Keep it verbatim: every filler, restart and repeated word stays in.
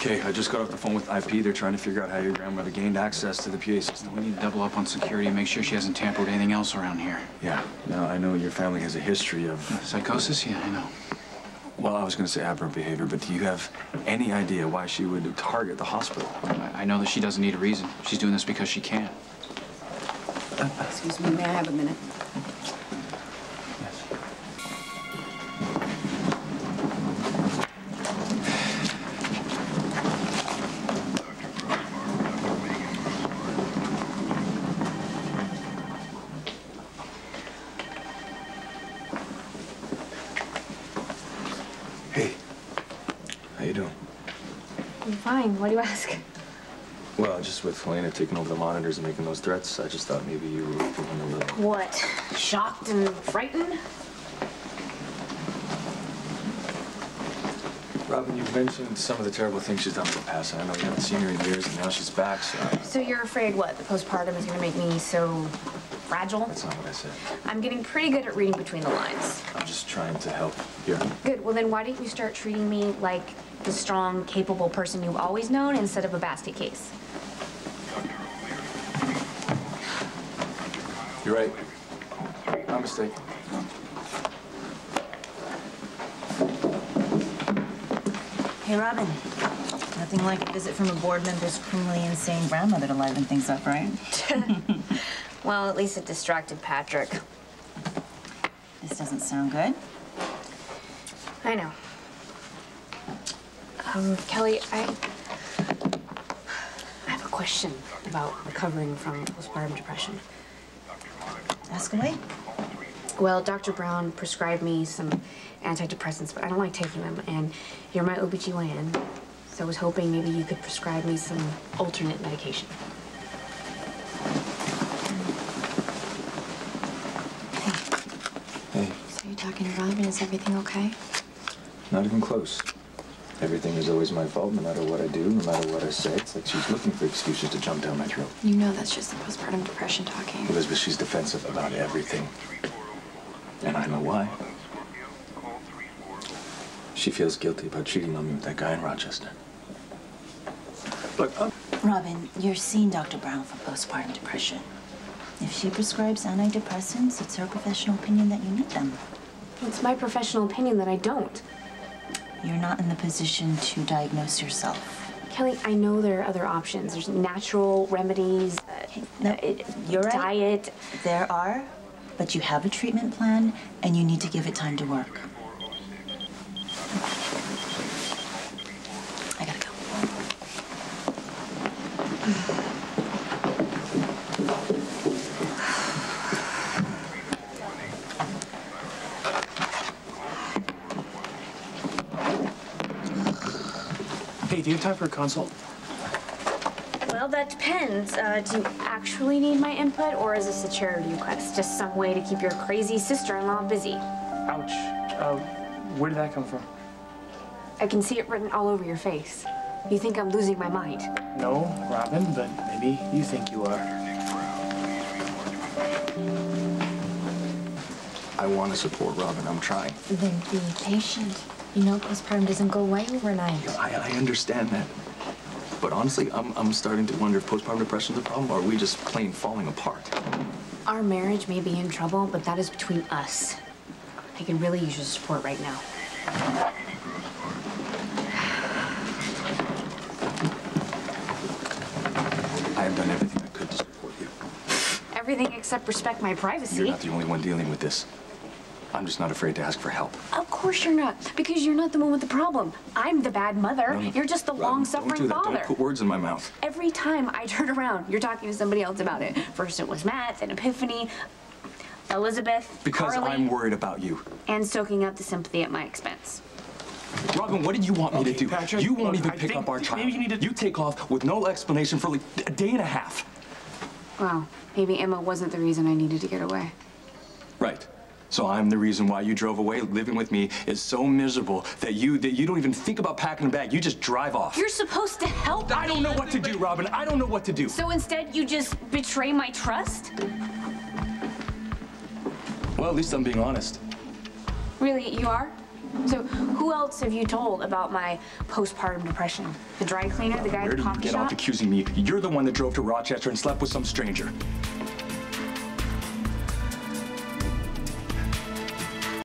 Okay, I just got off the phone with I P. They're trying to figure out how your grandmother gained access to the P A system. We need to double up on security and make sure she hasn't tampered with anything else around here. Yeah. Now, I know your family has a history of... Psychosis? Yeah, I know. Well, I was going to say aberrant behavior, but do you have any idea why she would target the hospital? I, I know that she doesn't need a reason. She's doing this because she can. Excuse me, may I have a minute? Hey, how you doing? I'm fine. Why do you ask? Well, just with Helena taking over the monitors and making those threats, I just thought maybe you were feeling a little... What? Shocked and frightened? Robin, you've mentioned some of the terrible things she's done in the past, and I know you haven't seen her in years, and now she's back, so... So you're afraid what? The postpartum is going to make me so fragile? That's not what I said. I'm getting pretty good at reading between the lines. I'm just trying to help here. Good. Well, then why didn't you start treating me like the strong, capable person you've always known instead of a basket case? You're right. My mistake. Hey, Robin. Nothing like a visit from a board member's criminally insane grandmother to liven things up, right? Well, at least it distracted Patrick. This doesn't sound good. I know. Um, Kelly, I... I have a question about recovering from postpartum depression. Ask away. Well, Doctor Brown prescribed me some antidepressants, but I don't like taking them, and you're my O B G Y N, so I was hoping maybe you could prescribe me some alternate medication. Hey. So you're talking to Robin, is everything okay? Not even close. Everything is always my fault, no matter what I do, no matter what I say. It's like she's looking for excuses to jump down my throat. You know that's just the postpartum depression talking. Elizabeth, she's defensive about everything. And I know why. She feels guilty about cheating on me with that guy in Rochester. Look, I'm... Robin, you're seeing Doctor Brown for postpartum depression. If she prescribes antidepressants, it's her professional opinion that you need them. It's my professional opinion that I don't. You're not in the position to diagnose yourself. Kelly, I know there are other options. There's natural remedies, uh, no, uh, you're right. diet. There are, but you have a treatment plan, and you need to give it time to work. I gotta go. Hey, do you have time for a consult? Well, that depends. Uh, do you actually need my input, or is this a charity request? Just some way to keep your crazy sister-in-law busy? Ouch. Uh, where did that come from? I can see it written all over your face. You think I'm losing my mind. No, Robin, but maybe you think you are. I want to support Robin. I'm trying. Then be patient. You know postpartum doesn't go away overnight. You know, I, I understand that. But honestly, I'm, I'm starting to wonder if postpartum depression is a problem, or are we just plain falling apart? Our marriage may be in trouble, but that is between us. I can really use your support right now. I have done everything I could to support you. Everything except respect my privacy. You're not the only one dealing with this. I'm just not afraid to ask for help. Of course you're not, because you're not the one with the problem. I'm the bad mother. No, no. You're just the Robin, long-suffering don't do that. father. Don't put words in my mouth. Every time I turn around, you're talking to somebody else about it. First it was Matt, then Epiphany, Elizabeth, Because Carly, I'm worried about you. and soaking up the sympathy at my expense. Robin, what did you want me Okay, to do? Patrick, you won't look, even I pick think up our child. maybe you need to- You take off with no explanation for like a day and a half. Well, maybe Emma wasn't the reason I needed to get away. Right. So I'm the reason why you drove away. Living with me is so miserable that you that you don't even think about packing a bag. You just drive off. You're supposed to help I don't know what to do, Robin. I don't know what to do. So instead, you just betray my trust? Well, at least I'm being honest. Really, you are? So who else have you told about my postpartum depression? The dry cleaner, the guy Where at do the you coffee get shop? off accusing me? You're the one that drove to Rochester and slept with some stranger.